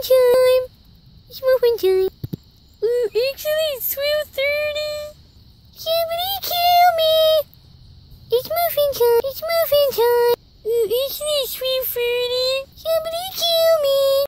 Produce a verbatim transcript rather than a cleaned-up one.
time. It's moving time. Ooh, actually, it's twelve thirty. Somebody kill me. It's moving time. It's moving time. Ooh, actually, it's twelve thirty.